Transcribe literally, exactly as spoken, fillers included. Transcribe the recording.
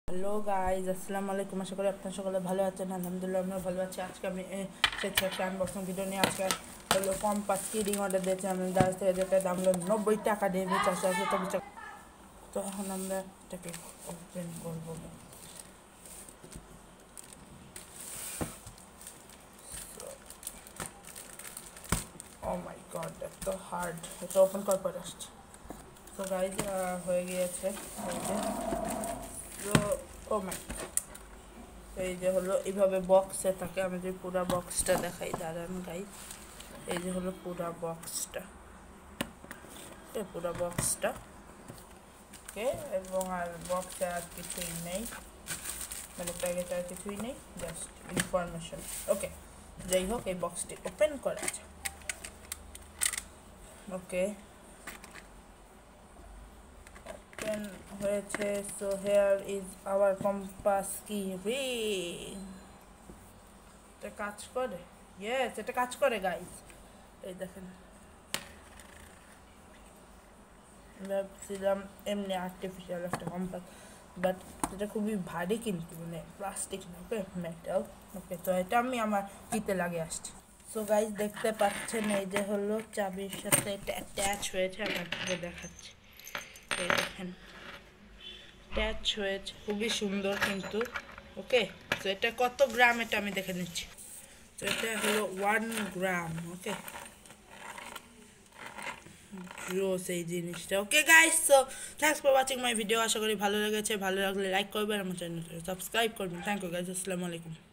Hello guys, আসসালামু আলাইকুম। আশা করি আপনার সকলে ভালো আছেন। আলহামদুলিল্লাহ আমরা ভালো আছি। আজকে আমি সেটা একটা আনবক্সিং ভিডিও নিয়ে আজকে হলো কম্পাস কিডিং অর্ডার দিয়েছি আমি দাস থেকে, যেটা দাম হলো নব্বই টাকা দিয়ে বেচা আসে চব্বিশ টাকা। তো এখন আমরা এটাকে ওপেন করবো। ও মাই গড, এত হার্ড। এটা ওপেন করার পর আসছে। তো গাইজ হয়ে গিয়েছে। তো ও মাই, এই যে হলো এইভাবে বক্সে থাকে। আমি যদি পুরো বক্সটা দেখাই, দাঁড়ান গাইজ। এই যে হলো পুরো বক্সটা, এই পুরো বক্সটা ওকে। এবং আর বক্সে আর কিছুই নেই, মানে প্যাকেটে আর কিছুই নেই, জাস্ট ইনফরমেশন। ওকে, যাই হোক, এই বক্সটি ওপেন করা যায়। ওকে, ওপেন হয়েছে। So here is our compass key ring. এটা কাজ করে, ইয়েস এটা কাজ করে গাইজ। এই দেখেন, ভাবছিলাম এমনি আর্টিফিশিয়াল একটা কম্পাস, বাট এটা খুবই ভারী, কিন্তু মানে প্লাস্টিক না, ওকে, মেটাল। ওকে, তো এটা আমি আমার কিতে লাগে আসছি। সো গাইজ দেখতে পাচ্ছেন, এই যে হলো চাবির সাথে এটা অ্যাটাচ হয়েছে। আপনাকে দেখাচ্ছি, এই দেখেন অ্যাটাচ হয়েছে, খুবই সুন্দর কিন্তু। ওকে, তো এটা কত গ্রাম এটা আমি দেখে নিচ্ছি। তো এটা হলো ওয়ান গ্রাম। ওকে, রোজ এই জিনিসটা। Okay guys, so thanks for watching my video. আশা করি ভালো লেগেছে। ভালো লাগলে লাইক করবেন, আমার চ্যানেলটা সাবস্ক্রাইব করবেন। থ্যাংক ইউ গাইস, আসসালামু আলাইকুম।